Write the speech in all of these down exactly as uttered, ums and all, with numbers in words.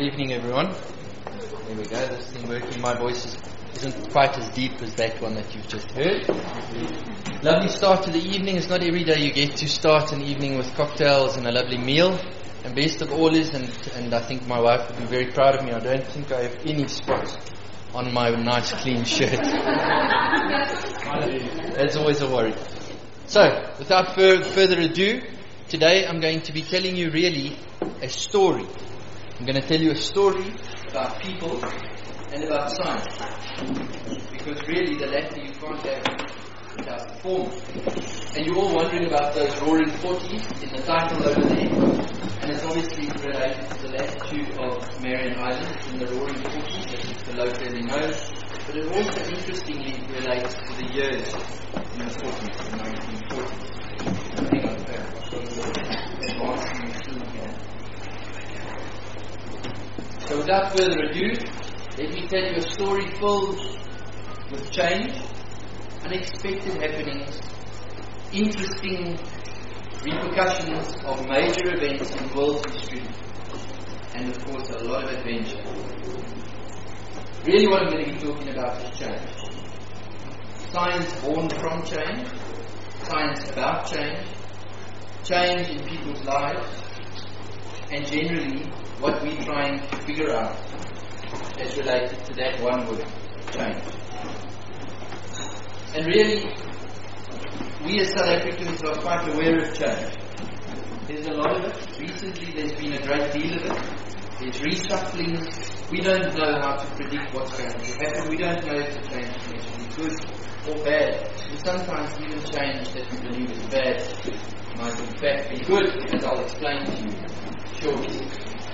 evening, everyone. There we go, this thing working. My voice is, isn't quite as deep as that one that you've just heard. Lovely start to the evening. It's not every day you get to start an evening with cocktails and a lovely meal. And best of all is, and, and I think my wife would be very proud of me, I don't think I have any spots on my nice clean shirt. That's always a worry. So, without fur- further ado, today I'm going to be telling you really a story. I'm going to tell you a story about people and about science. Because really the latter you can't have without the former. And you're all wondering about those roaring forties in the title over there. And it's obviously related to the latitude of Marion Island in the roaring forties, that is the locally knows. But it also interestingly relates to the years in the forties, the nineteen forties. Hang on, advancing machine here. So without further ado, let me tell you a story filled with change, unexpected happenings, interesting repercussions of major events in world history, and of course a lot of adventure. Really what I'm going to be talking about is change. Science born from change, science about change, change in people's lives, and generally what we're trying to figure out as related to that one word, change. And really, we as South Africans are quite aware of change. There's a lot of it. Recently there's been a great deal of it. There's reshufflings. We don't know how to predict what's going to happen. We don't know if the change is actually good or bad. And sometimes even change that we believe is bad might in fact be good, as I'll explain to you shortly.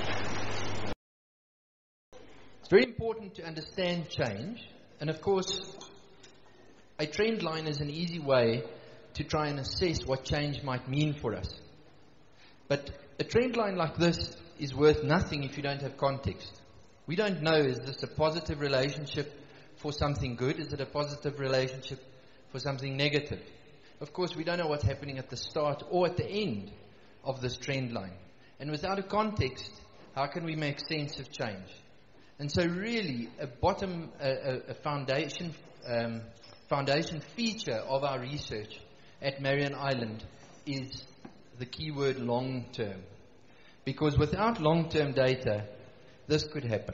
It's very important to understand change, and of course a trend line is an easy way to try and assess what change might mean for us. But a trend line like this is worth nothing if you don't have context. We don't know, is this a positive relationship for something good? Is it a positive relationship for something negative? Of course, we don't know what's happening at the start or at the end of this trend line. And without a context, how can we make sense of change? And so really, a bottom, a, a foundation, um, foundation feature of our research at Marion Island is the keyword long-term. Because without long-term data, this could happen.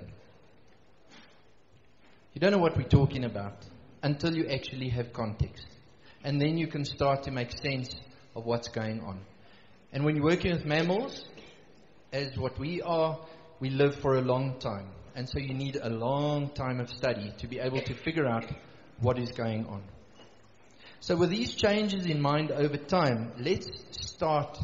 You don't know what we're talking about until you actually have context. And then you can start to make sense of what's going on. And when you're working with mammals, as what we are, we live for a long time. And so you need a long time of study to be able to figure out what is going on. So with these changes in mind over time, let's start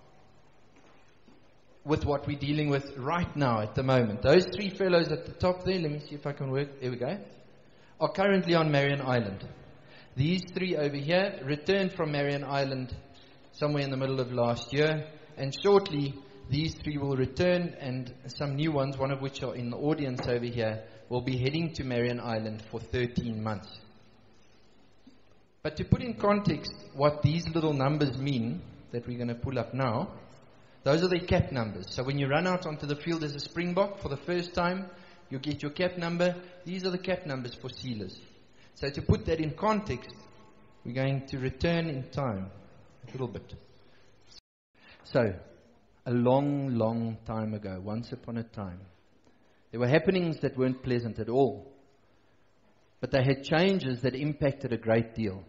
with what we're dealing with right now at the moment. Those three fellows at the top there, let me see if I can work, there we go, are currently on Marion Island. These three over here returned from Marion Island somewhere in the middle of last year, and shortly these three will return, and some new ones, one of which are in the audience over here, will be heading to Marion Island for thirteen months. But to put in context what these little numbers mean, that we're going to pull up now, those are their cap numbers. So when you run out onto the field as a springbok for the first time, you'll get your cap number. These are the cap numbers for sealers. So to put that in context, we're going to return in time a little bit. So, a long, long time ago, once upon a time, there were happenings that weren't pleasant at all. But they had changes that impacted a great deal.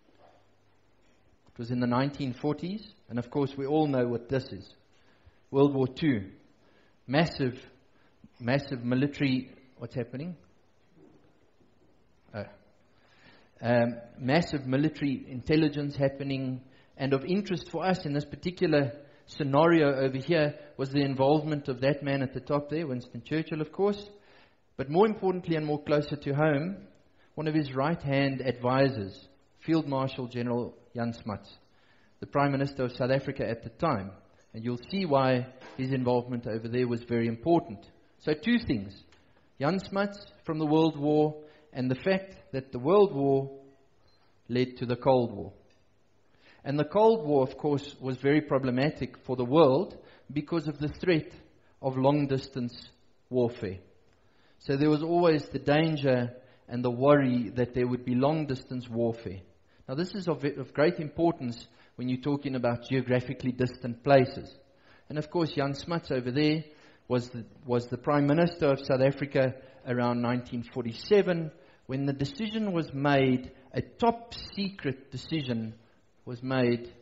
It was in the nineteen forties, and of course we all know what this is. World War Two. Massive, massive military, what's happening? Oh. Um, massive military intelligence happening, and of interest for us in this particular scenario over here was the involvement of that man at the top there, Winston Churchill, of course, but more importantly and more closer to home, one of his right-hand advisors, Field Marshal General Jan Smuts, the Prime Minister of South Africa at the time. And you'll see why his involvement over there was very important. So two things, Jan Smuts from the World War, and the fact that the World War led to the Cold War. And the Cold War, of course, was very problematic for the world because of the threat of long-distance warfare. So there was always the danger and the worry that there would be long-distance warfare. Now this is of, of great importance when you're talking about geographically distant places. And of course Jan Smuts over there was the, was the Prime Minister of South Africa around nineteen forty-seven, when the decision was made, a top secret decision was made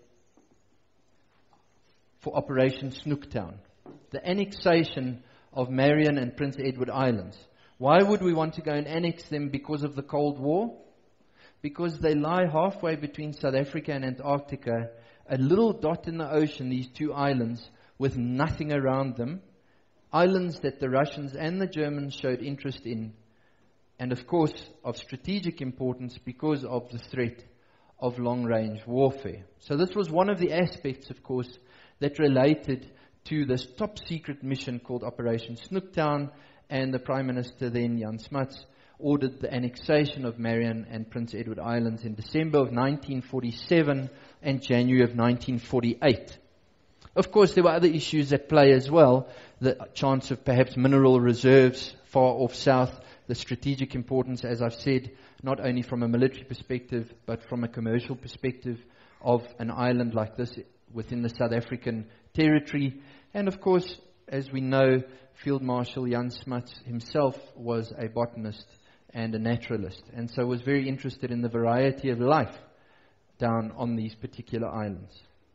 for Operation Snoektown, the annexation of Marion and Prince Edward Islands. Why would we want to go and annex them? Because of the Cold War? Because they lie halfway between South Africa and Antarctica, a little dot in the ocean, these two islands, with nothing around them. Islands that the Russians and the Germans showed interest in, and of course of strategic importance because of the threat of long-range warfare. So this was one of the aspects, of course, that related to this top-secret mission called Operation Snoektown, and the Prime Minister then, Jan Smuts, ordered the annexation of Marion and Prince Edward Islands in December of nineteen forty-seven and January of nineteen forty-eight. Of course, there were other issues at play as well. The chance of perhaps mineral reserves far off south, the strategic importance, as I've said, not only from a military perspective, but from a commercial perspective of an island like this within the South African territory. And of course, as we know, Field Marshal Jan Smuts himself was a botanist and a naturalist, and so was very interested in the variety of life down on these particular islands.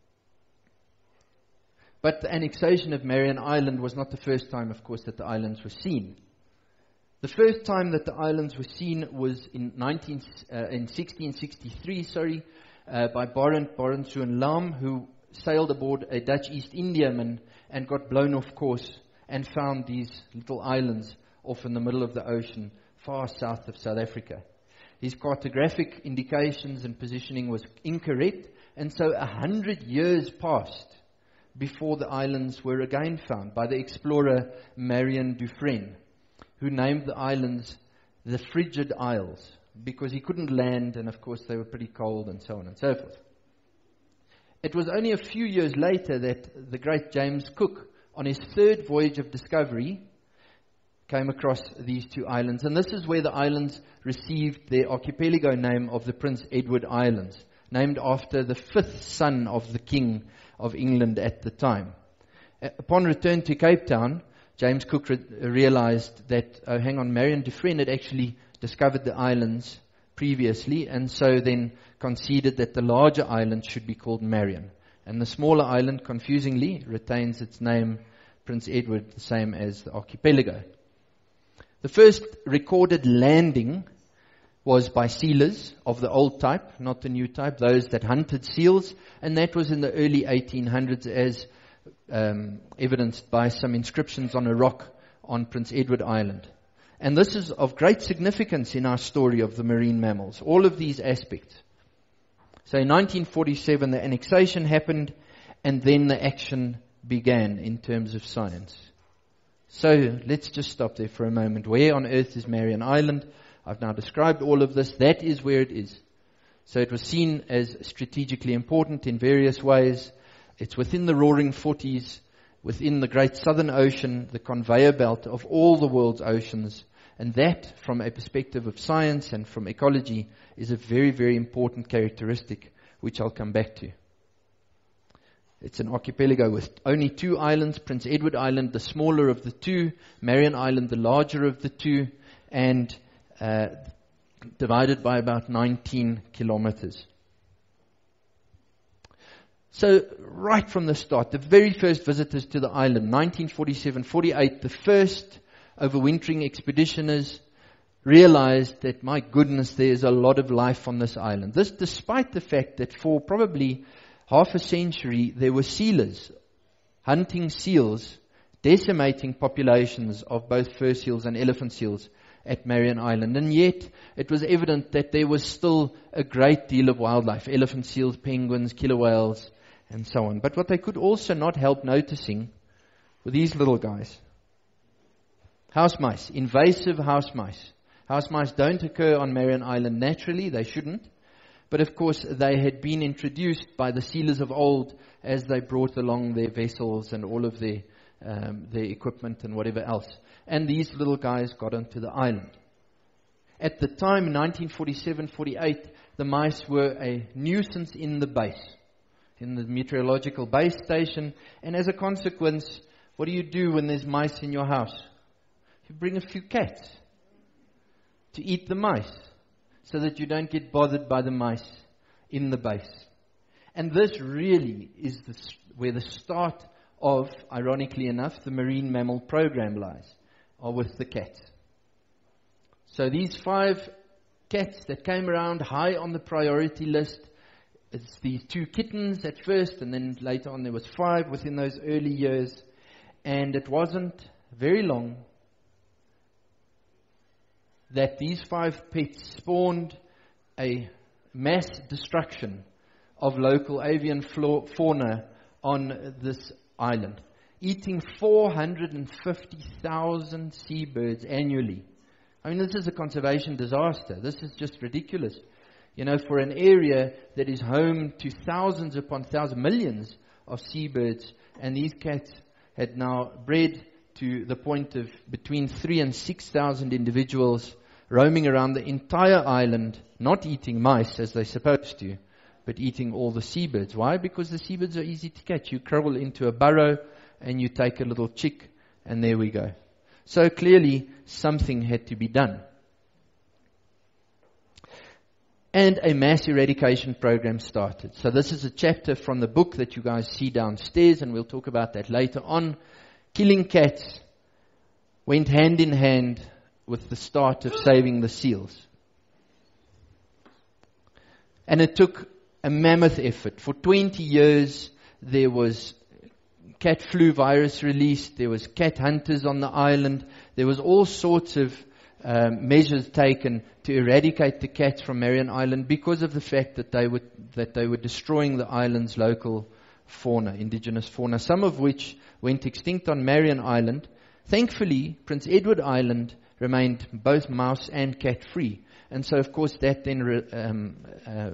But the annexation of Marion Island was not the first time, of course, that the islands were seen. The first time that the islands were seen was in, nineteen, uh, in sixteen sixty-three, sorry, uh, by Barend Barendsoen Lam, who sailed aboard a Dutch East Indiaman and got blown off course and found these little islands off in the middle of the ocean, far south of South Africa. His cartographic indications and positioning was incorrect, and so a hundred years passed before the islands were again found by the explorer Marion Dufresne, who named the islands the Frigid Isles, because he couldn't land, and of course they were pretty cold, and so on and so forth. It was only a few years later that the great James Cook, on his third voyage of discovery, came across these two islands. And this is where the islands received their archipelago name of the Prince Edward Islands, named after the fifth son of the King of England at the time. Upon return to Cape Town, James Cook re- realized that, oh, hang on, Marion Dufresne had actually discovered the islands previously, and so then conceded that the larger island should be called Marion. And the smaller island, confusingly, retains its name, Prince Edward, the same as the archipelago. The first recorded landing was by sealers of the old type, not the new type, those that hunted seals, and that was in the early eighteen hundreds, as um, evidenced by some inscriptions on a rock on Prince Edward Island. And this is of great significance in our story of the marine mammals, all of these aspects. So in nineteen forty-seven, the annexation happened, and then the action began in terms of science. So let's just stop there for a moment. Where on earth is Marion Island? I've now described all of this. That is where it is. So it was seen as strategically important in various ways. It's within the roaring forties, within the great Southern Ocean, the conveyor belt of all the world's oceans. And that, from a perspective of science and from ecology, is a very, very important characteristic, which I'll come back to. It's an archipelago with only two islands, Prince Edward Island, the smaller of the two, Marion Island, the larger of the two, and uh, divided by about nineteen kilometers. So right from the start, the very first visitors to the island, nineteen forty-seven forty-eight, the first overwintering expeditioners realized that, my goodness, there's a lot of life on this island. This despite the fact that for probably half a century there were sealers hunting seals, decimating populations of both fur seals and elephant seals at Marion Island. And yet it was evident that there was still a great deal of wildlife, elephant seals, penguins, killer whales, and so on. But what they could also not help noticing were these little guys. House mice, invasive house mice. House mice don't occur on Marion Island naturally, they shouldn't. But of course they had been introduced by the sealers of old as they brought along their vessels and all of their um, their equipment and whatever else. And these little guys got onto the island. At the time, in nineteen forty-seven forty-eight, the mice were a nuisance in the base, in the meteorological base station. And as a consequence, what do you do when there's mice in your house? You bring a few cats to eat the mice, so that you don't get bothered by the mice in the base. And this really is the, where the start of, ironically enough, the marine mammal program lies, are with the cats. So these five cats that came around high on the priority list, it's these two kittens at first, and then later on there was five within those early years. And it wasn't very long that these five pets spawned a mass destruction of local avian fauna on this island, eating four hundred fifty thousand seabirds annually. I mean, this is a conservation disaster. This is just ridiculous. You know, for an area that is home to thousands upon thousands, millions of seabirds, and these cats had now bred to the point of between three and six thousand individuals roaming around the entire island, not eating mice as they're supposed to, but eating all the seabirds. Why? Because the seabirds are easy to catch. You crawl into a burrow and you take a little chick, and there we go. So clearly something had to be done. And a mass eradication program started. So this is a chapter from the book that you guys see downstairs, and we'll talk about that later on. Killing cats went hand in hand with the start of saving the seals. And it took a mammoth effort. For twenty years, there was cat flu virus released, there was cat hunters on the island, there was all sorts of um, measures taken to eradicate the cats from Marion Island because of the fact that they were, that they were destroying the island's local fauna, indigenous fauna, some of which went extinct on Marion Island. Thankfully, Prince Edward Island remained both mouse and cat free. And so, of course, that then re, um, uh,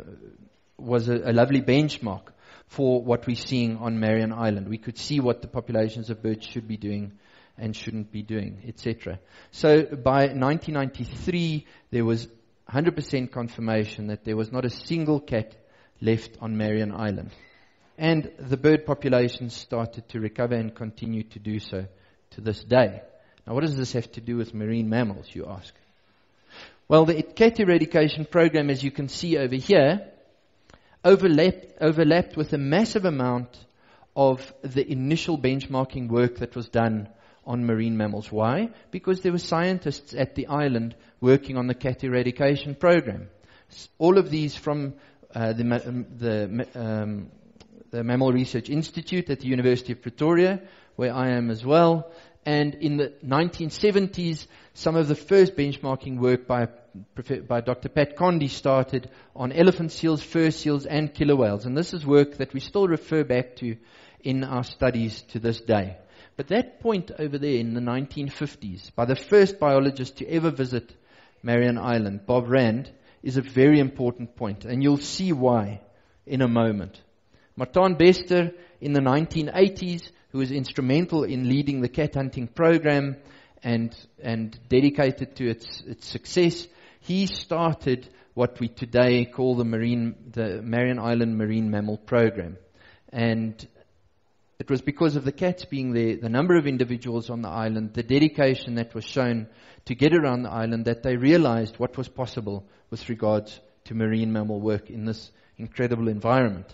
was a, a lovely benchmark for what we're seeing on Marion Island. We could see what the populations of birds should be doing and shouldn't be doing, et cetera. So by nineteen ninety-three, there was one hundred percent confirmation that there was not a single cat left on Marion Island. And the bird populations started to recover and continue to do so to this day. Now, what does this have to do with marine mammals, you ask? Well, the cat eradication program, as you can see over here, overlapped, overlapped with a massive amount of the initial benchmarking work that was done on marine mammals. Why? Because there were scientists at the island working on the cat eradication program. All of these from uh, the, the, um, the Mammal Research Institute at the University of Pretoria, where I am as well. And in the nineteen seventies, some of the first benchmarking work by by Doctor Pat Condi started on elephant seals, fur seals, and killer whales. And this is work that we still refer back to in our studies to this day. But that point over there in the nineteen fifties, by the first biologist to ever visit Marion Island, Bob Rand, is a very important point. And you'll see why in a moment. Martin Bester in the nineteen eighties, who was instrumental in leading the cat hunting program and and dedicated to its its success, he started what we today call the marine the Marion Island Marine Mammal Program. And it was because of the cats being there, the number of individuals on the island, the dedication that was shown to get around the island, that they realized what was possible with regards to marine mammal work in this incredible environment.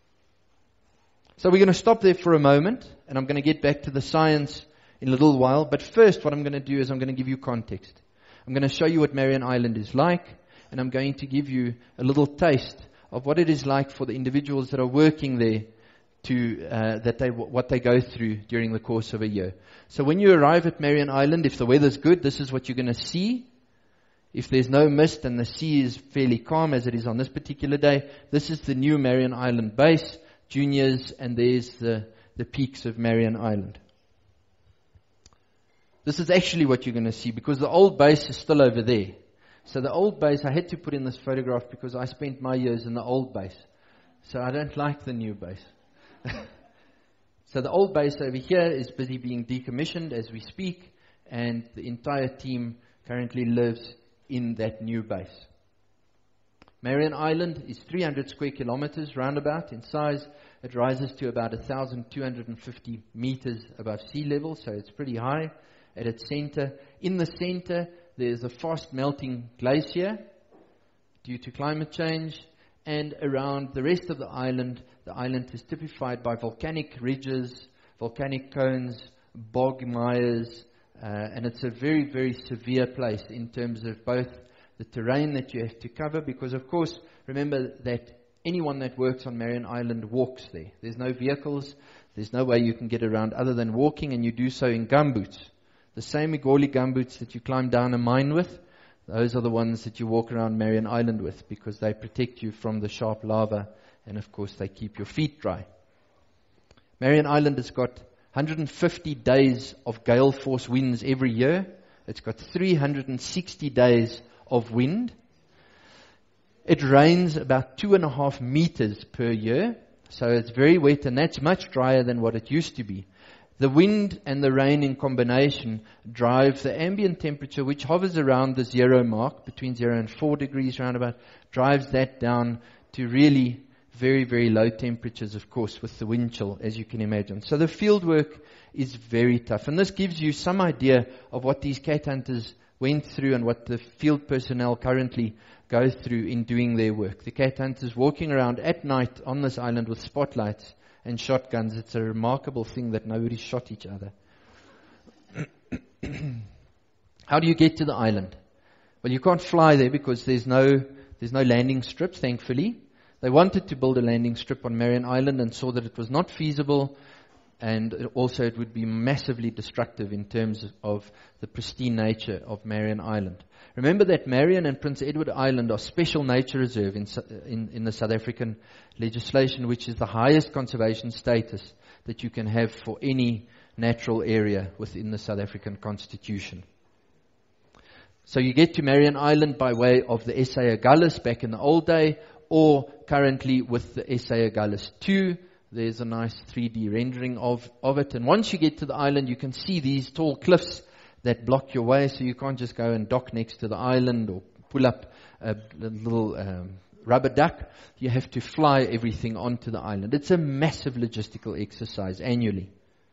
So we're going to stop there for a moment, and I'm going to get back to the science in a little while. But first, what I'm going to do is I'm going to give you context. I'm going to show you what Marion Island is like, and I'm going to give you a little taste of what it is like for the individuals that are working there, to uh, that they what they go through during the course of a year. So when you arrive at Marion Island, if the weather's good, this is what you're going to see. If there's no mist and the sea is fairly calm, as it is on this particular day, this is the new Marion Island base. Juniors, and there's the, the peaks of Marion Island. This is actually what you're going to see, because the old base is still over there. So the old base, I had to put in this photograph because I spent my years in the old base. So I don't like the new base. So the old base over here is busy being decommissioned as we speak, and the entire team currently lives in that new base. Marion Island is three hundred square kilometers roundabout in size. It rises to about one thousand two hundred fifty meters above sea level, so it's pretty high at its center. In the center, there's a fast melting glacier due to climate change, and around the rest of the island, the island is typified by volcanic ridges, volcanic cones, bog mires, uh, and it's a very, very severe place in terms of both the terrain that you have to cover, because of course, remember that anyone that works on Marion Island walks there. There's no vehicles, there's no way you can get around other than walking, and you do so in gumboots. The same Igoli gumboots that you climb down a mine with, those are the ones that you walk around Marion Island with, because they protect you from the sharp lava, and of course they keep your feet dry. Marion Island has got one hundred fifty days of gale force winds every year. It's got three hundred sixty days of wind. It rains about two and a half meters per year, so it's very wet, and that's much drier than what it used to be. The wind and the rain in combination drive the ambient temperature, which hovers around the zero mark, between zero and four degrees roundabout, drives that down to really very, very low temperatures, of course, with the wind chill, as you can imagine. So the field work is very tough, and this gives you some idea of what these cat hunters went through and what the field personnel currently go through in doing their work. The cat hunters walking around at night on this island with spotlights and shotguns. It's a remarkable thing that nobody shot each other. How do you get to the island? Well, you can't fly there because there's no there's no landing strip, thankfully. They wanted to build a landing strip on Marion Island and saw that it was not feasible, and also it would be massively destructive in terms of the pristine nature of Marion Island. Remember that Marion and Prince Edward Island are special nature reserve in, in, in the South African legislation, which is the highest conservation status that you can have for any natural area within the South African Constitution. So you get to Marion Island by way of the S A Agulhas back in the old day, or currently with the S A Agulhas two. There's a nice three D rendering of, of it. And once you get to the island, you can see these tall cliffs that block your way, so you can't just go and dock next to the island or pull up a, a little um, rubber duck. You have to fly everything onto the island. It's a massive logistical exercise annually.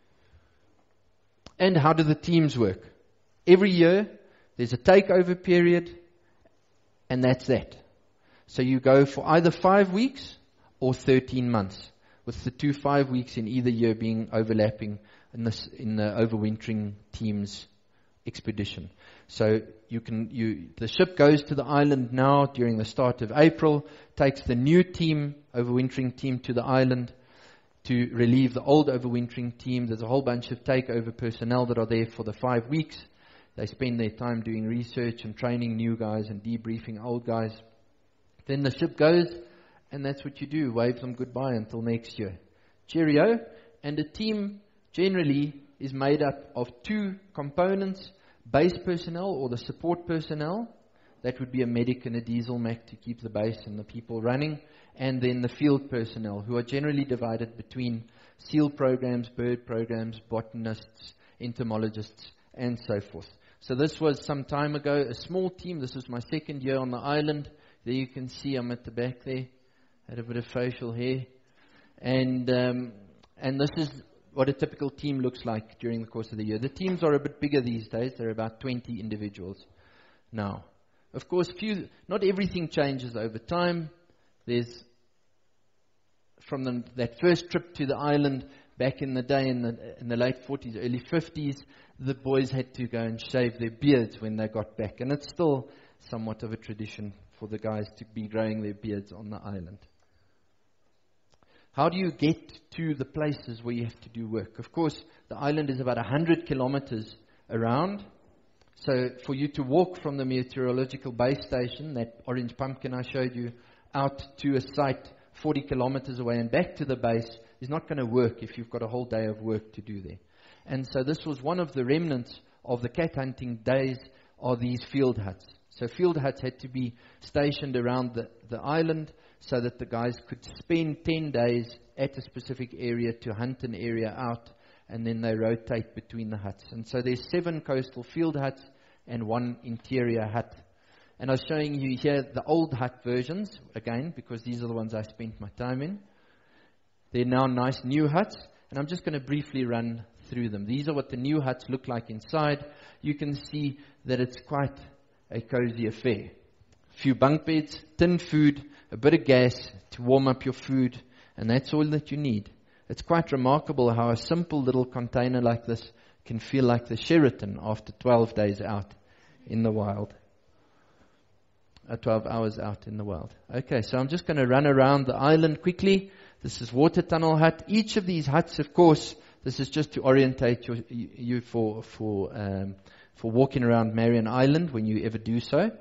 And how do the teams work? Every year, there's a takeover period, and that's that. So you go for either five weeks or thirteen months, with the two five weeks in either year being overlapping in, this, in the overwintering team's expedition. So you can, you, the ship goes to the island now during the start of April, takes the new team, overwintering team, to the island to relieve the old overwintering team. There's a whole bunch of takeover personnel that are there for the five weeks. They spend their time doing research and training new guys and debriefing old guys. Then the ship goes, and that's what you do. Wave them goodbye until next year. Cheerio. And the team generally is made up of two components: base personnel, or the support personnel. That would be a medic and a diesel mech to keep the base and the people running. And then the field personnel, who are generally divided between seal programs, bird programs, botanists, entomologists, and so forth. So this was some time ago, a small team. This was my second year on the island. There you can see I'm at the back there. Had a bit of facial hair. And um, and this is what a typical team looks like during the course of the year. The teams are a bit bigger these days. They're about twenty individuals now. Of course, few, not everything changes over time. There's, from the, that first trip to the island back in the day, in the, in the late forties, early fifties, the boys had to go and shave their beards when they got back. And it's still somewhat of a tradition for the guys to be growing their beards on the island. How do you get to the places where you have to do work? Of course, the island is about one hundred kilometers around. So for you to walk from the meteorological base station, that orange pumpkin I showed you, out to a site forty kilometers away and back to the base is not going to work if you've got a whole day of work to do there. And so this was one of the remnants of the cat hunting days, are these field huts. So field huts had to be stationed around the, the island so that the guys could spend ten days at a specific area to hunt an area out, and then they rotate between the huts. And so there's seven coastal field huts and one interior hut. And I was showing you here the old hut versions, again, because these are the ones I spent my time in. They're now nice new huts, and I'm just going to briefly run through them. These are what the new huts look like inside. You can see that it's quite a cozy affair. A few bunk beds, tin food, a bit of gas to warm up your food, and that's all that you need. It's quite remarkable how a simple little container like this can feel like the Sheraton after twelve days out in the wild. Uh, twelve hours out in the wild. Okay, so I'm just going to run around the island quickly. This is water tunnel hut. Each of these huts, of course, this is just to orientate your, you for for um, for walking around Marion Island when you ever do so.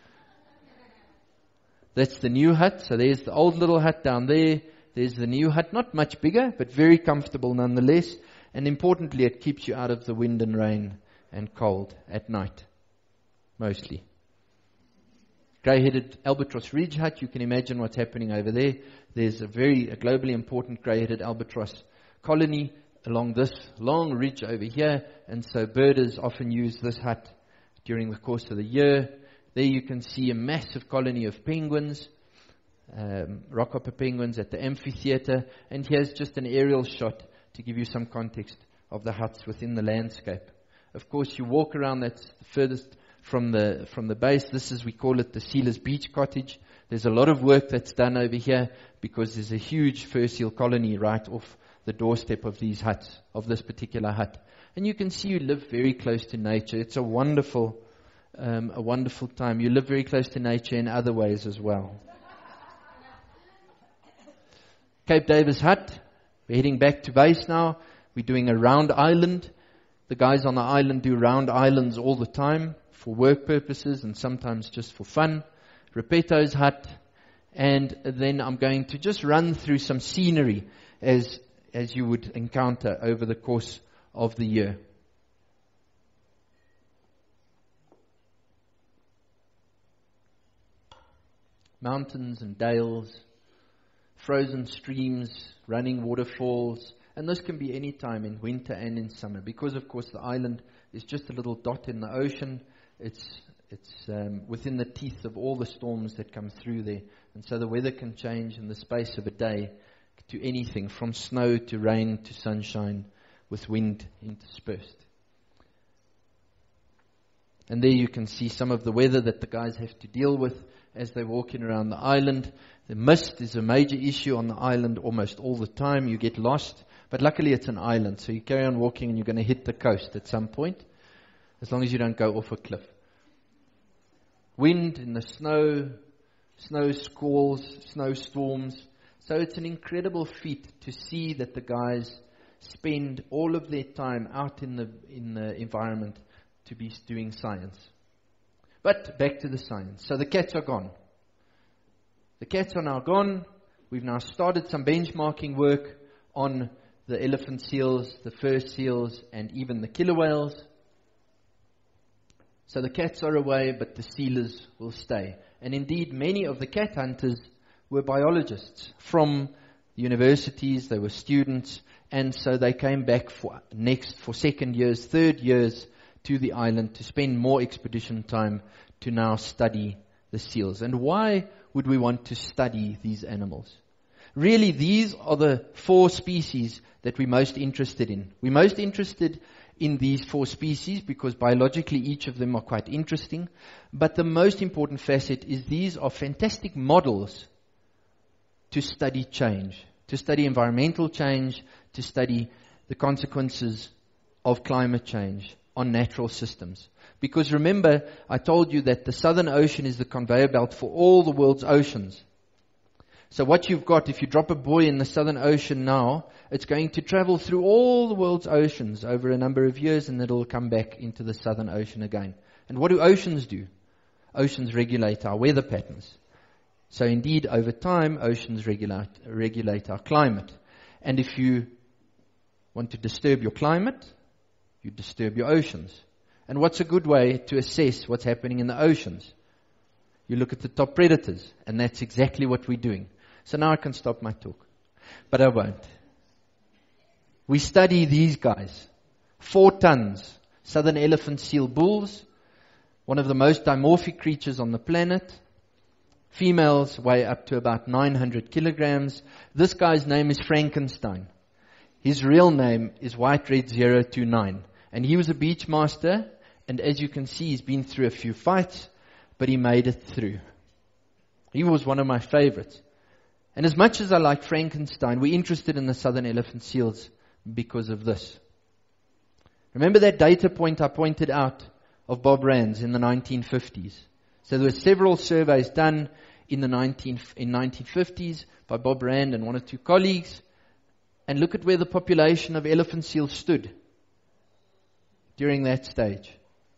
That's the new hut. So there's the old little hut down there. There's the new hut, not much bigger, but very comfortable nonetheless. And importantly, it keeps you out of the wind and rain and cold at night, mostly. Grey-headed albatross ridge hut, you can imagine what's happening over there. There's a very a globally important grey-headed albatross colony along this long ridge over here. And so birders often use this hut during the course of the year. There you can see a massive colony of penguins, um, rockhopper penguins at the amphitheatre. And here's just an aerial shot to give you some context of the huts within the landscape. Of course, you walk around, that's the furthest from the from the base. This is, we call it the Sealers Beach Cottage. There's a lot of work that's done over here because there's a huge fur seal colony right off the doorstep of these huts, of this particular hut. And you can see you live very close to nature. It's a wonderful Um, a wonderful time. You live very close to nature in other ways as well. Cape Davis hut. We're heading back to base now. We're doing a round island. The guys on the island do round islands all the time for work purposes and sometimes just for fun. Repeto's hut. And then I'm going to just run through some scenery as as you would encounter over the course of the year. Mountains and dales, frozen streams, running waterfalls, and this can be any time in winter and in summer, because of course the island is just a little dot in the ocean. It's it's um, within the teeth of all the storms that come through there, and so the weather can change in the space of a day to anything from snow to rain to sunshine, with wind interspersed. And there you can see some of the weather that the guys have to deal with as they're walking around the island. The mist is a major issue on the island almost all the time. You get lost. But luckily it's an island, so you carry on walking and you're going to hit the coast at some point, as long as you don't go off a cliff. Wind in the snow, snow squalls, snowstorms. So it's an incredible feat to see that the guys spend all of their time out in the in the environment to be doing science. But back to the science. So the cats are gone. The cats are now gone. We've now started some benchmarking work on the elephant seals, the fur seals, and even the killer whales. So the cats are away, but the sealers will stay. And indeed, many of the cat hunters were biologists from universities. They were students, and so they came back for next, for second years, third years to the island to spend more expedition time to now study the seals. And why would we want to study these animals? Really, these are the four species that we're most interested in. We're most interested in these four species because biologically each of them are quite interesting. But the most important facet is these are fantastic models to study change, to study environmental change, to study the consequences of climate change on natural systems. Because remember, I told you that the Southern Ocean is the conveyor belt for all the world's oceans. So what you've got, if you drop a buoy in the Southern Ocean now, it's going to travel through all the world's oceans over a number of years, and it'll come back into the Southern Ocean again. And what do oceans do? Oceans regulate our weather patterns. So indeed, over time, oceans regulate, regulate our climate. And if you want to disturb your climate, you disturb your oceans. And what's a good way to assess what's happening in the oceans? You look at the top predators, and that's exactly what we're doing. So now I can stop my talk. But I won't. We study these guys. Four tons. Southern elephant seal bulls. One of the most dimorphic creatures on the planet. Females weigh up to about nine hundred kilograms. This guy's name is Frankenstein. His real name is White Red zero two nine. And he was a beach master. And as you can see, he's been through a few fights. But he made it through. He was one of my favorites. And as much as I like Frankenstein, we're interested in the southern elephant seals because of this. Remember that data point I pointed out of Bob Rand's in the nineteen fifties? So there were several surveys done in the nineteen, in nineteen fifties by Bob Rand and one or two colleagues. And look at where the population of elephant seals stood during that stage.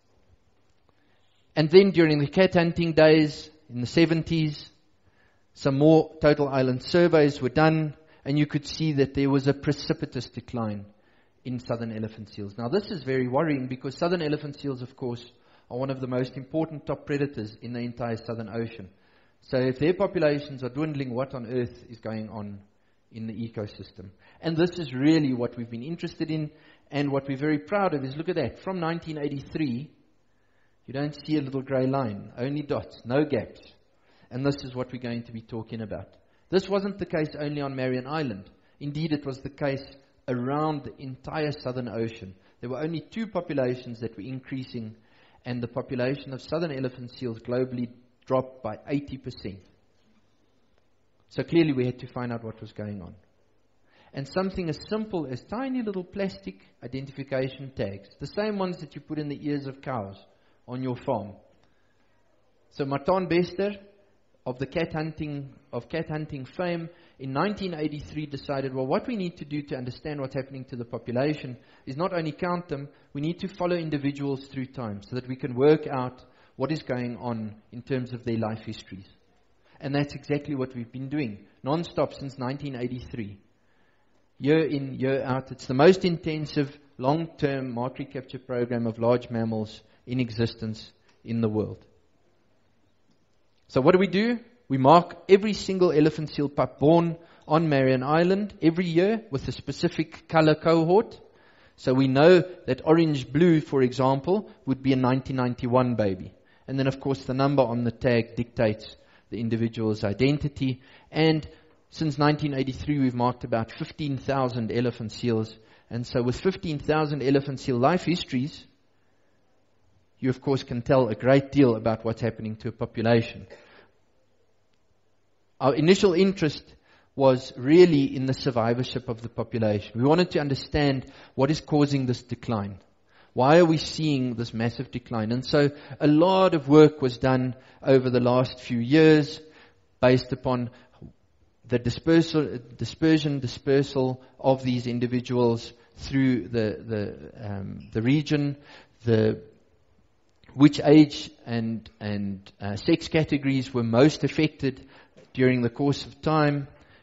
And then during the cat hunting days in the seventies, some more total island surveys were done, and you could see that there was a precipitous decline in southern elephant seals. Now this is very worrying because southern elephant seals, of course, are one of the most important top predators in the entire Southern Ocean. So if their populations are dwindling, what on earth is going on in the ecosystem? And this is really what we've been interested in, and what we're very proud of is, look at that, from nineteen eighty-three, you don't see a little grey line, only dots, no gaps. And this is what we're going to be talking about. This wasn't the case only on Marion Island. Indeed, it was the case around the entire Southern Ocean. There were only two populations that were increasing, and the population of southern elephant seals globally dropped by eighty percent. So clearly we had to find out what was going on. And something as simple as tiny little plastic identification tags, the same ones that you put in the ears of cows on your farm. So Martin Bester, of the cat hunting, of cat hunting fame, in nineteen eighty-three decided, well, what we need to do to understand what's happening to the population is not only count them, we need to follow individuals through time so that we can work out what is going on in terms of their life histories. And that's exactly what we've been doing, non-stop since nineteen eighty-three. Year in, year out. It's the most intensive, long-term mark-recapture program of large mammals in existence in the world. So what do we do? We mark every single elephant seal pup born on Marion Island every year with a specific color cohort. So we know that orange-blue, for example, would be a nineteen ninety-one baby. And then, of course, the number on the tag dictates the individual's identity. And since nineteen eighty-three, we've marked about fifteen thousand elephant seals. And so with fifteen thousand elephant seal life histories, you, of course, can tell a great deal about what's happening to a population. Our initial interest was really in the survivorship of the population. We wanted to understand what is causing this decline. Why are we seeing this massive decline? And so a lot of work was done over the last few years based upon the dispersal, dispersion, dispersal of these individuals through the the, um, the region, the which age and and uh, sex categories were most affected during the course of time.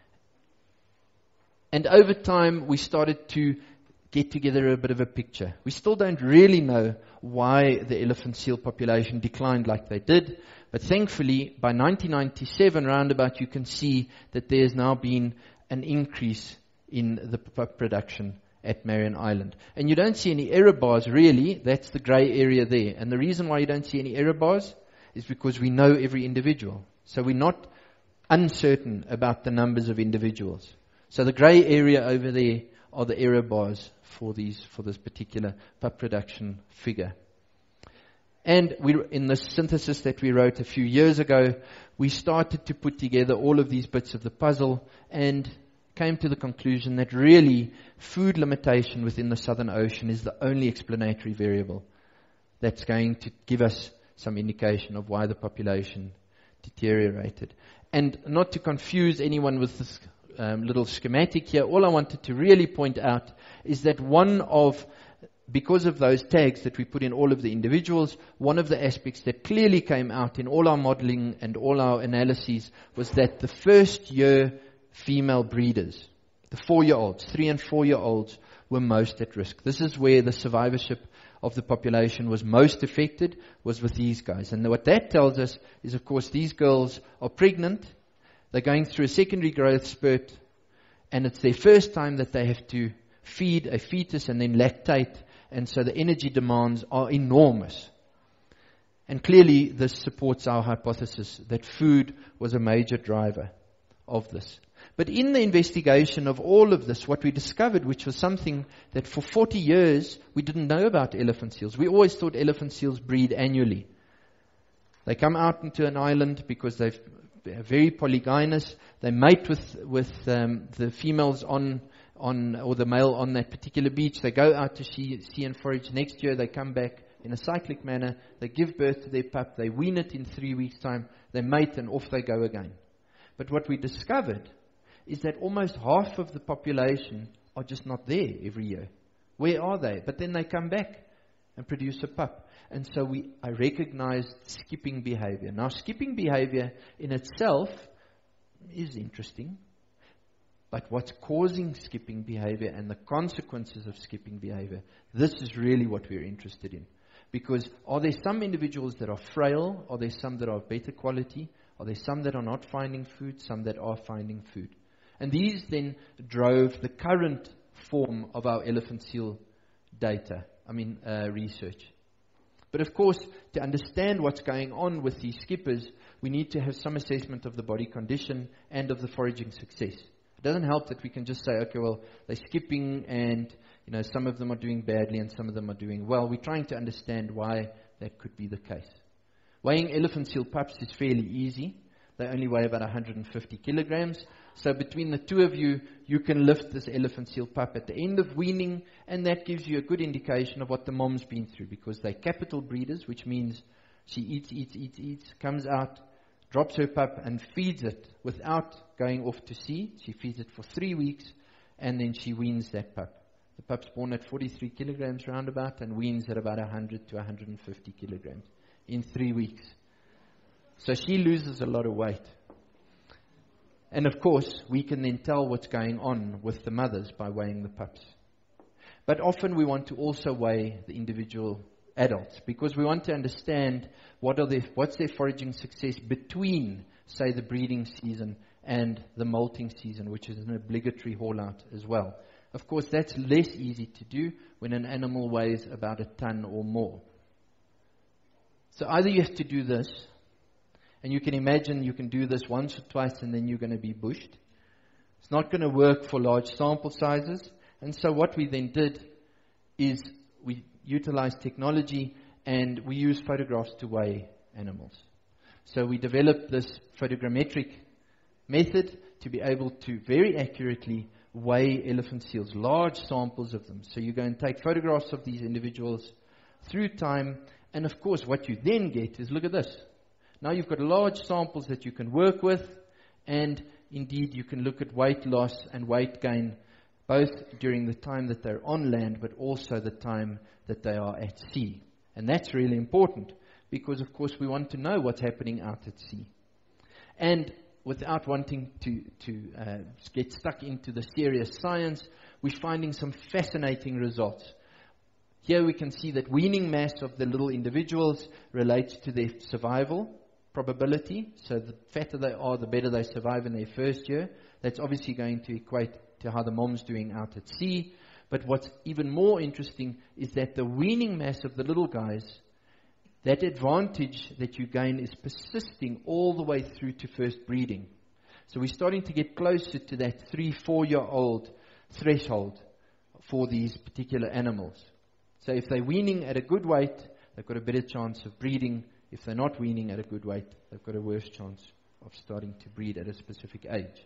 And over time, we started to get together a bit of a picture. We still don't really know why the elephant seal population declined like they did, but thankfully, by nineteen ninety-seven, roundabout, you can see that there's now been an increase in the pup production at Marion Island. And you don't see any error bars, really. That's the grey area there. And the reason why you don't see any error bars is because we know every individual. So we're not uncertain about the numbers of individuals. So the grey area over there are the error bars for these for this particular pup production figure. And we, in the synthesis that we wrote a few years ago, we started to put together all of these bits of the puzzle and came to the conclusion that really food limitation within the Southern Ocean is the only explanatory variable that's going to give us some indication of why the population deteriorated. And not to confuse anyone with this um, little schematic here, all I wanted to really point out is that one of, because of those tags that we put in all of the individuals, one of the aspects that clearly came out in all our modeling and all our analyses was that the first year female breeders, the four-year-olds, three and four-year-olds, were most at risk. This is where the survivorship of the population was most affected, was with these guys. And what that tells us is, of course, these girls are pregnant, They're going through a secondary growth spurt, and it's their first time that they have to feed a fetus and then lactate, and so the energy demands are enormous. And clearly this supports our hypothesis that food was a major driver of this. But in the investigation of all of this, what we discovered, which was something that for forty years we didn't know about elephant seals. We always thought elephant seals breed annually. They come out into an island because they've, they're very polygynous. They mate with with um, the females on on or the male on that particular beach. They go out to sea, sea and forage. Next year they come back in a cyclic manner. They give birth to their pup. They wean it in three weeks' time. They mate and off they go again. But what we discovered is that almost half of the population are just not there every year. Where are they? But then they come back and produce a pup. And so we, I recognized skipping behavior. Now, skipping behavior in itself is interesting. But what's causing skipping behavior and the consequences of skipping behavior, this is really what we're interested in. Because are there some individuals that are frail? Are there some that are of better quality? Are there some that are not finding food? Some that are finding food? And these then drove the current form of our elephant seal data, I mean uh, research. But of course, to understand what's going on with these skippers, we need to have some assessment of the body condition and of the foraging success. It doesn't help that we can just say, okay, well, they're skipping and you know some of them are doing badly and some of them are doing well. We're trying to understand why that could be the case. Weighing elephant seal pups is fairly easy. They only weigh about one hundred fifty kilograms. So between the two of you, you can lift this elephant seal pup at the end of weaning, and that gives you a good indication of what the mom's been through, because they're capital breeders, which means she eats, eats, eats, eats, comes out, drops her pup and feeds it without going off to sea. She feeds it for three weeks, and then she weans that pup. The pup's born at forty-three kilograms roundabout and weans at about one hundred to one hundred fifty kilograms in three weeks. So she loses a lot of weight. And of course, we can then tell what's going on with the mothers by weighing the pups. But often we want to also weigh the individual adults, because we want to understand what are their, what's their foraging success between, say, the breeding season and the molting season, which is an obligatory haul-out as well. Of course, that's less easy to do when an animal weighs about a ton or more. So either you have to do this, and you can imagine you can do this once or twice and then you're going to be bushed. It's not going to work for large sample sizes. And so what we then did is we utilized technology and we used photographs to weigh animals. So we developed this photogrammetric method to be able to very accurately weigh elephant seals, large samples of them. So you go and take photographs of these individuals through time. And of course, what you then get is, look at this. Now you've got large samples that you can work with, and indeed you can look at weight loss and weight gain both during the time that they're on land, but also the time that they are at sea. And that's really important, because of course we want to know what's happening out at sea. And without wanting to, to uh, get stuck into the serious science, we're finding some fascinating results. Here we can see that weaning mass of the little individuals relates to their survival probability. So the fatter they are, the better they survive in their first year. That's obviously going to equate to how the mom's doing out at sea. But what's even more interesting is that the weaning mass of the little guys, that advantage that you gain is persisting all the way through to first breeding. So we're starting to get closer to that three, four-year-old threshold for these particular animals. So if they're weaning at a good weight, they've got a better chance of breeding. If they're not weaning at a good weight, they've got a worse chance of starting to breed at a specific age.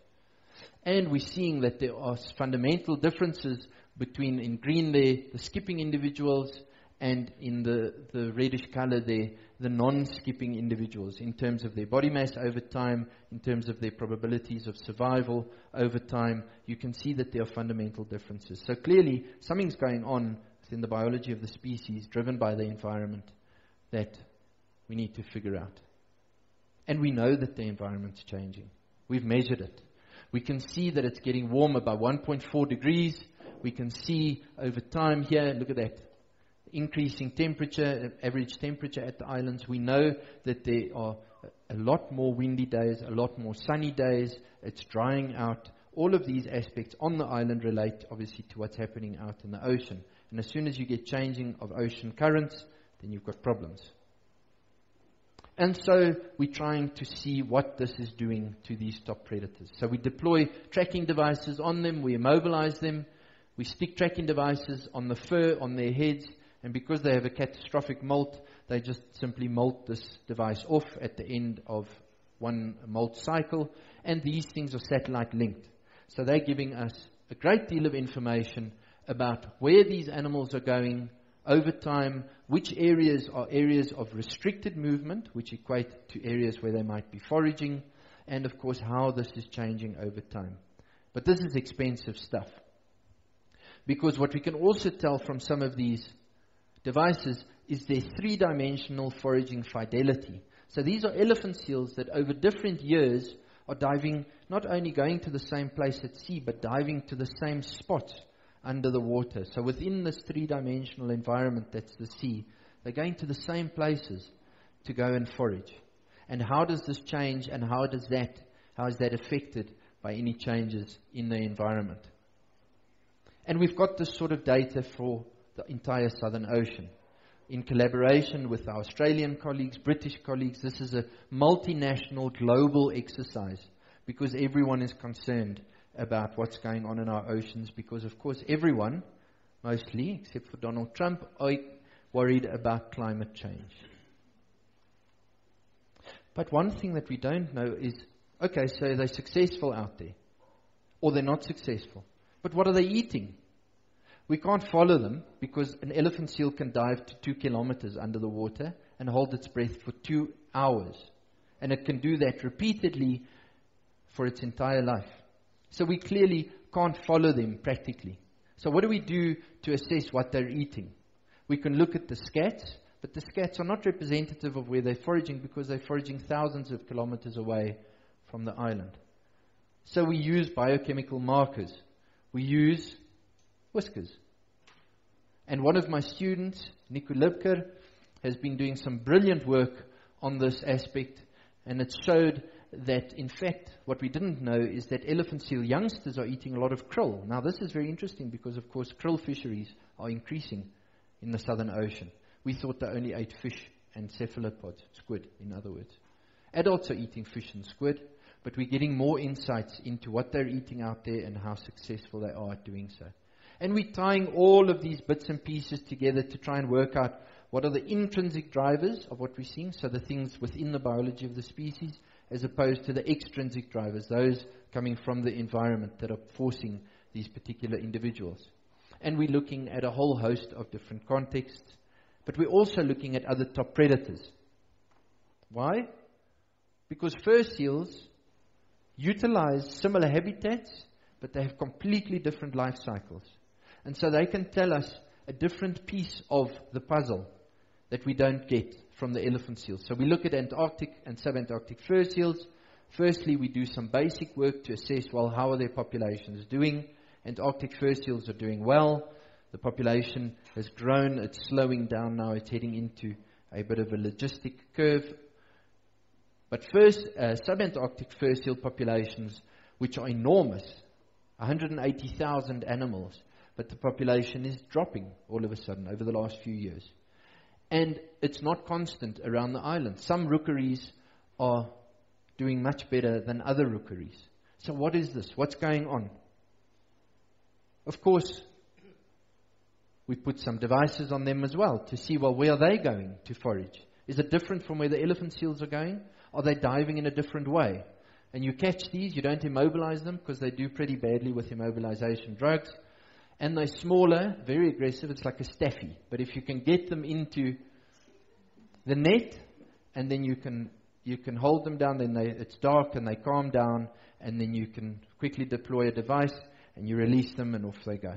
And we're seeing that there are fundamental differences between, in green there, the skipping individuals, and in the, the reddish color there, the non-skipping individuals, in terms of their body mass over time, in terms of their probabilities of survival over time. You can see that there are fundamental differences. So clearly, something's going on in the biology of the species, driven by the environment, that we need to figure out. And we know that the environment's changing. We've measured it. We can see that it's getting warmer by one point four degrees. We can see over time here, look at that, increasing temperature, average temperature at the islands. We know that there are a lot more windy days, a lot more sunny days, it's drying out. All of these aspects on the island relate obviously to what's happening out in the ocean. And as soon as you get changing of ocean currents, then you've got problems. And so we're trying to see what this is doing to these top predators. So we deploy tracking devices on them, we immobilize them, we stick tracking devices on the fur, on their heads, and because they have a catastrophic molt, they just simply molt this device off at the end of one molt cycle, and these things are satellite linked. So they're giving us a great deal of information about where these animals are going over time, which areas are areas of restricted movement, which equate to areas where they might be foraging, and of course how this is changing over time. But this is expensive stuff. Because what we can also tell from some of these devices is their three-dimensional foraging fidelity. So these are elephant seals that over different years are diving, not only going to the same place at sea, but diving to the same spots under the water. So within this three-dimensional environment that's the sea, they're going to the same places to go and forage. And how does this change, and how does that, how is that affected by any changes in the environment? And we've got this sort of data for the entire Southern Ocean. In collaboration with our Australian colleagues, British colleagues, this is a multinational global exercise because everyone is concerned about what's going on in our oceans because, of course, everyone, mostly, except for Donald Trump, are worried about climate change. But one thing that we don't know is, okay, so they're successful out there, or they're not successful. But what are they eating? We can't follow them because an elephant seal can dive to two kilometers under the water and hold its breath for two hours. And it can do that repeatedly for its entire life. So we clearly can't follow them practically. So what do we do to assess what they're eating? We can look at the scats, but the scats are not representative of where they're foraging because they're foraging thousands of kilometers away from the island. So we use biochemical markers. We use whiskers. And one of my students, Nico de Bruyn, has been doing some brilliant work on this aspect, and it showed that, in fact, what we didn't know is that elephant seal youngsters are eating a lot of krill. Now, this is very interesting because, of course, krill fisheries are increasing in the Southern Ocean. We thought they only ate fish and cephalopods, squid, in other words. Adults are eating fish and squid, but we're getting more insights into what they're eating out there and how successful they are at doing so. And we're tying all of these bits and pieces together to try and work out what are the intrinsic drivers of what we're seeing, so the things within the biology of the species, as opposed to the extrinsic drivers, those coming from the environment that are forcing these particular individuals. And we're looking at a whole host of different contexts, but we're also looking at other top predators. Why? Because fur seals utilize similar habitats, but they have completely different life cycles. And so they can tell us a different piece of the puzzle that we don't get from the elephant seals. So we look at Antarctic and Sub-Antarctic fur seals. Firstly, we do some basic work to assess, well, how are their populations doing? Antarctic fur seals are doing well. The population has grown. It's slowing down now. It's heading into a bit of a logistic curve. But first, uh, Sub-Antarctic fur seal populations, which are enormous, one hundred eighty thousand animals, but the population is dropping all of a sudden over the last few years. And it's not constant around the island. Some rookeries are doing much better than other rookeries. So what is this? What's going on? Of course, we put some devices on them as well to see, well, where are they going to forage? Is it different from where the elephant seals are going? Are they diving in a different way? And you catch these, you don't immobilize them because they do pretty badly with immobilization drugs. And they're smaller, very aggressive. It's like a staffy. But if you can get them into the net, and then you can you can hold them down, then they, it's dark and they calm down, and then you can quickly deploy a device, and you release them, and off they go.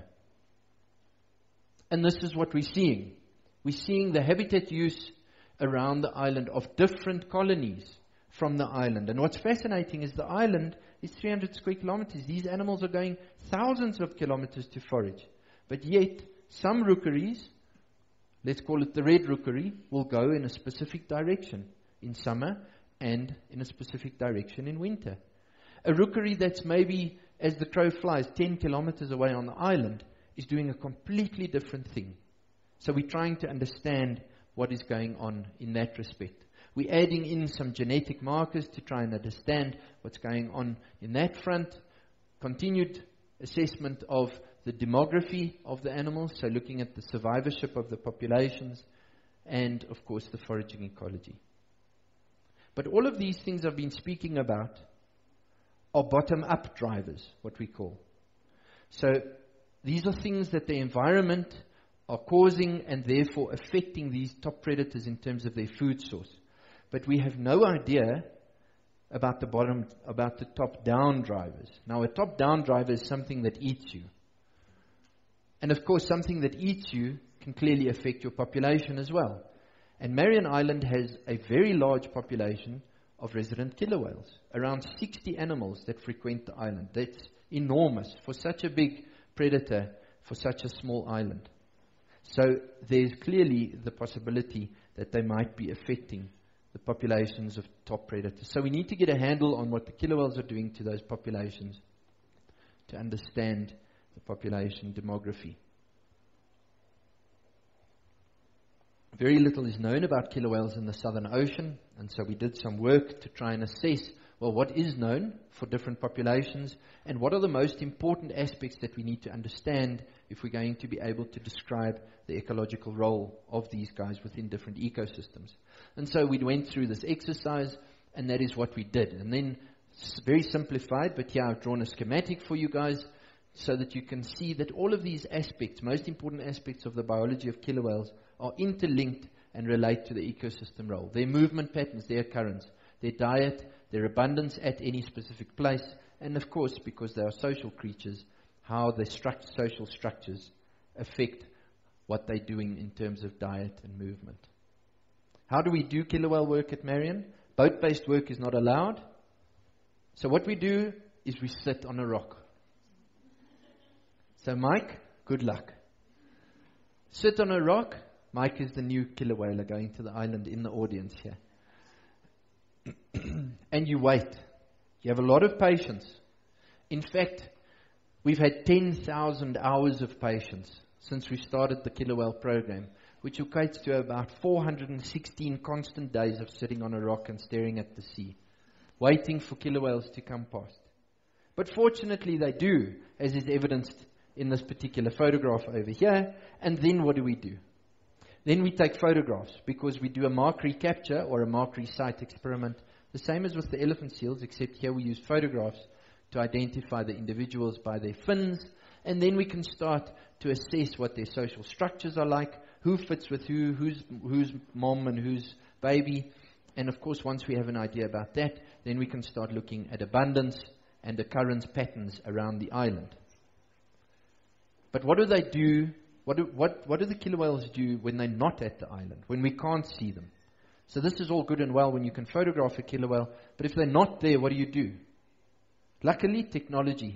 And this is what we're seeing. We're seeing the habitat use around the island of different colonies from the island. And what's fascinating is the island is three hundred square kilometers. These animals are going thousands of kilometers to forage. But yet, some rookeries, let's call it the red rookery, will go in a specific direction in summer, and in a specific direction in winter. A rookery that's maybe, as the crow flies, ten kilometers away on the island is doing a completely different thing. So we're trying to understand what is going on in that respect. We're adding in some genetic markers to try and understand what's going on in that front. Continued assessment of the demography of the animals, so looking at the survivorship of the populations, and of course the foraging ecology. But all of these things I've been speaking about are bottom-up drivers, what we call. So these are things that the environment are causing and therefore affecting these top predators in terms of their food source. But we have no idea about the bottom, about the top-down drivers. Now, a top-down driver is something that eats you. And of course, something that eats you can clearly affect your population as well. And Marion Island has a very large population of resident killer whales. Around sixty animals that frequent the island. That's enormous for such a big predator, for such a small island. So there's clearly the possibility that they might be affecting the populations of top predators. So we need to get a handle on what the killer whales are doing to those populations to understand the population demography. Very little is known about killer whales in the Southern Ocean, and so we did some work to try and assess, well, what is known for different populations, and what are the most important aspects that we need to understand if we're going to be able to describe the ecological role of these guys within different ecosystems. And so we went through this exercise, and that is what we did. And then, very simplified, but here I've drawn a schematic for you guys, so that you can see that all of these aspects, most important aspects of the biology of killer whales, are interlinked and relate to the ecosystem role. Their movement patterns, their occurrence, their diet, their abundance at any specific place, and of course, because they are social creatures, how their struct- social structures affect what they're doing in terms of diet and movement. How do we do killer whale work at Marion? Boat-based work is not allowed. So what we do is we sit on a rock. So Mike, good luck. Sit on a rock. Mike is the new killer whaler going to the island in the audience here. And you wait. You have a lot of patience. In fact, we've had ten thousand hours of patience since we started the killer whale program, which equates to about four hundred sixteen constant days of sitting on a rock and staring at the sea, waiting for killer whales to come past. But fortunately they do, as is evidenced in this particular photograph over here. And then what do we do? Then we take photographs, because we do a mark-recapture or a mark-recite experiment, the same as with the elephant seals, except here we use photographs to identify the individuals by their fins, and then we can start to assess what their social structures are like, who fits with who, who's, who's mom and who's baby, and of course once we have an idea about that, then we can start looking at abundance and occurrence patterns around the island. But what do they do? What do, what, what do the killer whales do when they're not at the island, when we can't see them? So this is all good and well when you can photograph a killer whale, but if they're not there, what do you do? Luckily, technology.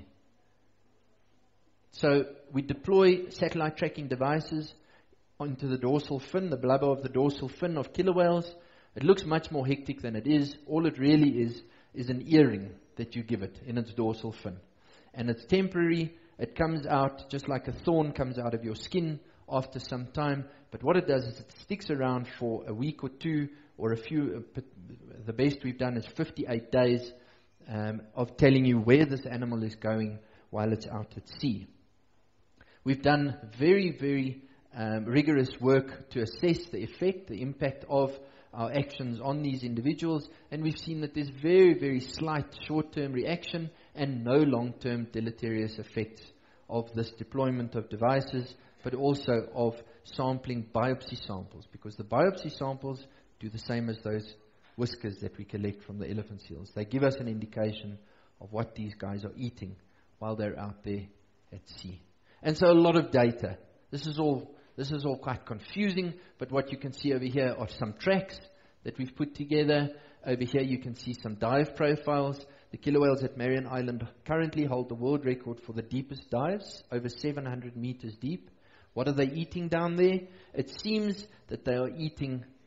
So we deploy satellite tracking devices onto the dorsal fin, the blubber of the dorsal fin of killer whales. It looks much more hectic than it is. All it really is is an earring that you give it in its dorsal fin. And it's temporary. It comes out just like a thorn comes out of your skin after some time. But what it does is it sticks around for a week or two or a few. Uh, the best we've done is fifty-eight days um, of telling you where this animal is going while it's out at sea. We've done very, very um, rigorous work to assess the effect, the impact of our actions on these individuals. And we've seen that there's very, very slight short-term reaction and no long-term deleterious effects of this deployment of devices, but also of sampling biopsy samples, because the biopsy samples do the same as those whiskers that we collect from the elephant seals. They give us an indication of what these guys are eating while they're out there at sea. And so a lot of data. This is all this is all quite confusing, but what you can see over here are some tracks that we've put together. Over here you can see some dive profiles. The killer whales at Marion Island currently hold the world record for the deepest dives, over seven hundred meters deep. What are they eating down there? It seems that they are eating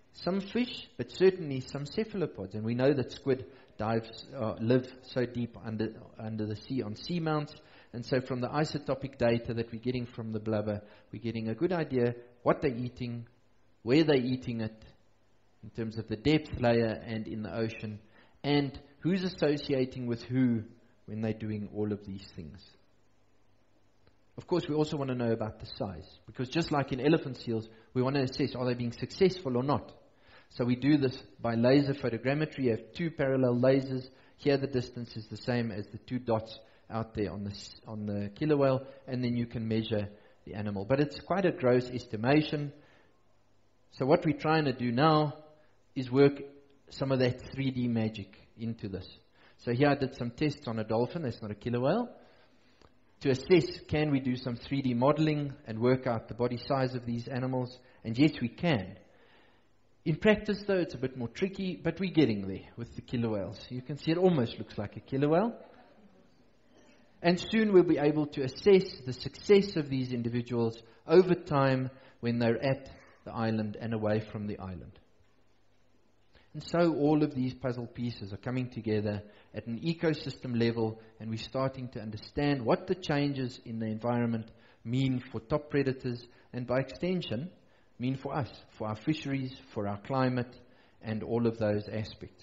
some fish, but certainly some cephalopods. And we know that squid dives, uh, live so deep under, under the sea on seamounts. And so from the isotopic data that we're getting from the blubber, we're getting a good idea what they're eating, where they're eating it, in terms of the depth layer and in the ocean, and who's associating with who when they're doing all of these things. Of course, we also want to know about the size, because just like in elephant seals, we want to assess, are they being successful or not? So we do this by laser photogrammetry. You have two parallel lasers. Here the distance is the same as the two dots out there on the, on the killer whale, and then you can measure the animal. But it's quite a gross estimation. So what we're trying to do now is work some of that three D magic into this. So here I did some tests on a dolphin. That's not a killer whale. To assess, can we do some three D modeling and work out the body size of these animals? And yes, we can. In practice, though, it's a bit more tricky, but we're getting there with the killer whales. You can see it almost looks like a killer whale. And soon we'll be able to assess the success of these individuals over time when they're at the island and away from the island. And so all of these puzzle pieces are coming together at an ecosystem level, and we're starting to understand what the changes in the environment mean for top predators, and by extension, mean for us, for our fisheries, for our climate, and all of those aspects.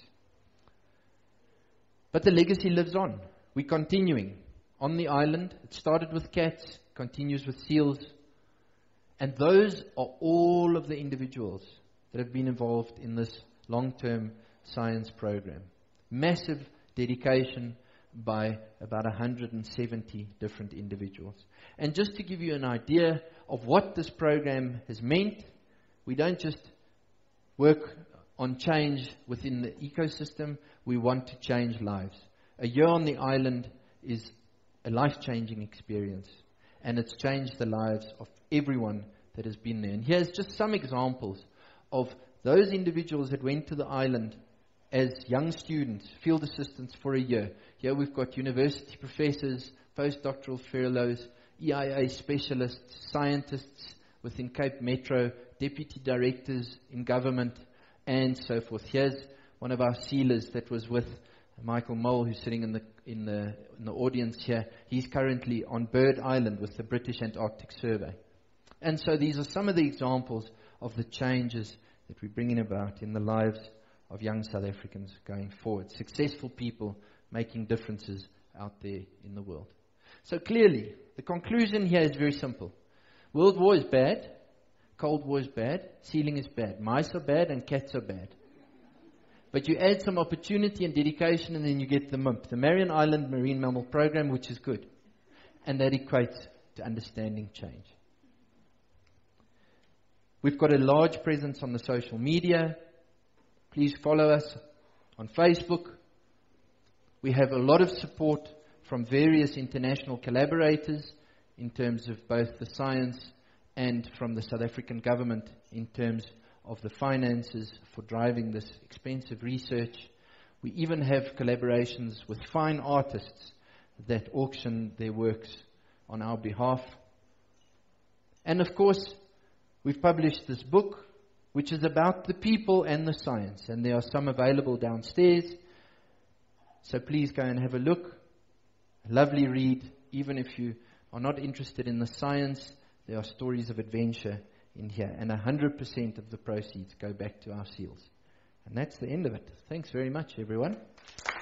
But the legacy lives on. We're continuing. On the island, it started with cats, continues with seals, and those are all of the individuals that have been involved in this long-term science program. Massive dedication by about one hundred seventy different individuals. And just to give you an idea of what this program has meant, we don't just work on change within the ecosystem, we want to change lives. A year on the island is a life-changing experience, and it's changed the lives of everyone that has been there. And here's just some examples of those individuals that went to the island as young students, field assistants for a year. Here we've got university professors, postdoctoral fellows, E I A specialists, scientists within Cape Metro, deputy directors in government, and so forth. Here's one of our sealers that was with Michael Mole, who's sitting in the in the in the audience here. He's currently on Bird Island with the British Antarctic Survey. And so these are some of the examples of the changes that we're bringing about in the lives of young South Africans going forward. Successful people making differences out there in the world. So clearly, the conclusion here is very simple. World war is bad. Cold war is bad. Sealing is bad. Mice are bad and cats are bad. But you add some opportunity and dedication, and then you get the M I M P, the Marion Island Marine Mammal Program, which is good. And that equates to understanding change. We've got a large presence on the social media. Please follow us on Facebook. We have a lot of support from various international collaborators in terms of both the science and from the South African government in terms of the finances for driving this expensive research. We even have collaborations with fine artists that auction their works on our behalf. And of course, we've published this book, which is about the people and the science, and there are some available downstairs. So please go and have a look. A lovely read. Even if you are not interested in the science, there are stories of adventure in here, and one hundred percent of the proceeds go back to our seals. And that's the end of it. Thanks very much, everyone.